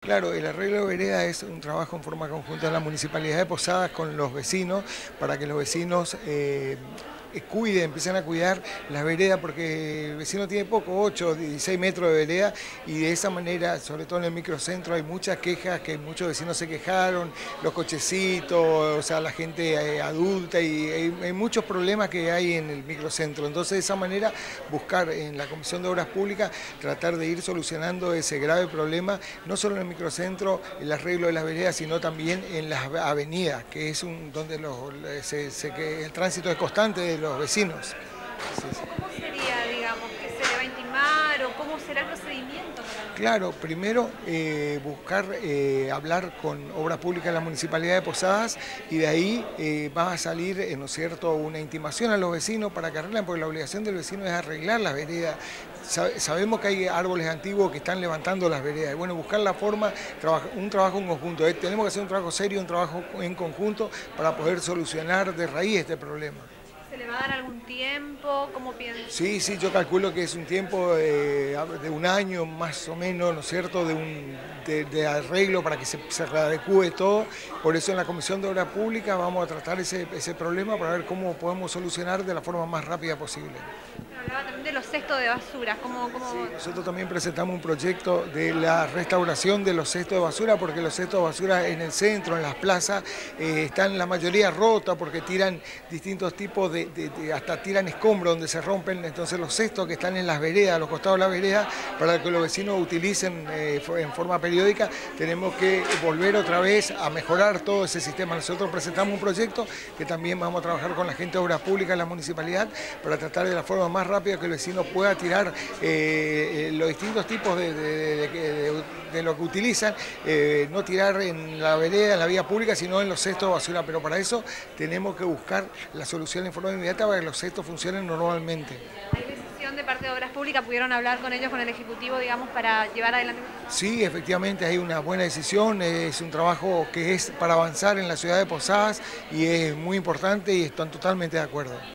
Claro, el arreglo de vereda es un trabajo en forma conjunta de la Municipalidad de Posadas con los vecinos para que los vecinos empiecen a cuidar las veredas porque el vecino tiene poco, 8, 16 metros de vereda y de esa manera, sobre todo en el microcentro, hay muchas quejas, que muchos vecinos se quejaron, los cochecitos, o sea, la gente adulta y hay muchos problemas que hay en el microcentro. Entonces, de esa manera, buscar en la Comisión de Obras Públicas, tratar de ir solucionando ese grave problema, no solo en el microcentro, el arreglo de las veredas, sino también en las avenidas, que es donde el tránsito es constante de los vecinos. Sí, sí. ¿Cómo sería, digamos, que se le va a intimar o cómo será el procedimiento para Claro, primero buscar hablar con Obras Públicas de la Municipalidad de Posadas y de ahí va a salir, ¿no es cierto?, una intimación a los vecinos para que arreglen, porque la obligación del vecino es arreglar las veredas. Sabemos que hay árboles antiguos que están levantando las veredas. Bueno, buscar la forma, un trabajo en conjunto. Tenemos que hacer un trabajo serio, un trabajo en conjunto para poder solucionar de raíz este problema. ¿Se le va a dar algún tiempo? ¿Cómo piensa? Sí, sí, yo calculo que es un tiempo de un año más o menos, ¿no es cierto?, de arreglo para que se adecue todo. Por eso en la Comisión de Obras Públicas vamos a tratar ese problema para ver cómo podemos solucionar de la forma más rápida posible. Hablaba también de los cestos de basura. Sí, nosotros también presentamos un proyecto de la restauración de los cestos de basura, porque los cestos de basura en el centro, en las plazas, están la mayoría rotos porque tiran distintos tipos hasta tiran escombros donde se rompen. Entonces los cestos que están en las veredas, a los costados de la vereda, para que los vecinos utilicen en forma periódica, tenemos que volver otra vez a mejorar todo ese sistema. Nosotros presentamos un proyecto que también vamos a trabajar con la gente de Obras Públicas de la municipalidad para tratar de la forma más rápida que el vecino pueda tirar los distintos tipos de lo que utilizan, no tirar en la vereda, en la vía pública, sino en los cestos de basura. Pero para eso tenemos que buscar la solución en forma inmediata para que los cestos funcionen normalmente. ¿Hay decisión de parte de Obras Públicas? ¿Pudieron hablar con ellos, con el Ejecutivo, digamos, para llevar adelante? Sí, efectivamente hay una buena decisión, es un trabajo que es para avanzar en la ciudad de Posadas y es muy importante y están totalmente de acuerdo.